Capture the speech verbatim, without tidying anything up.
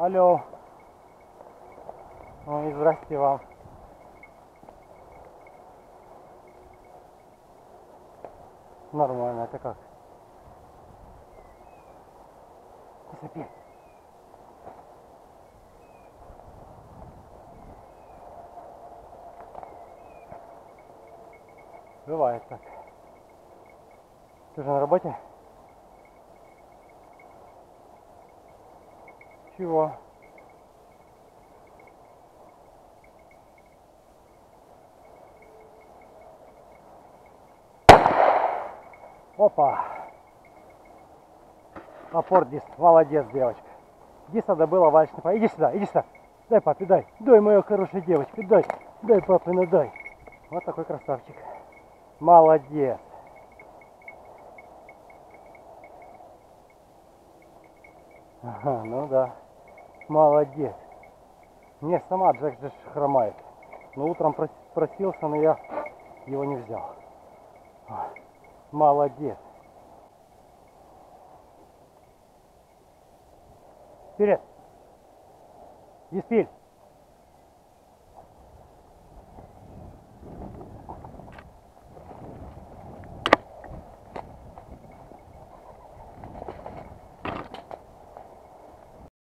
Алло. Ой, здрасте вам. Нормально, это как? Сопи. Бывает так. Ты же на работе? Чего? Опа! Апорт диск. Молодец, девочка. Диса добыла вальчный пай. Иди сюда, иди сюда. Дай папе, дай. Дай, моя хорошая девочка, дай. Дай, папе, ну дай. Вот такой красавчик. Молодец. Ага, ну да. Молодец. Не, сама Джек же хромает. Но утром просился, но я его не взял. Молодец. Вперед. Еспиль.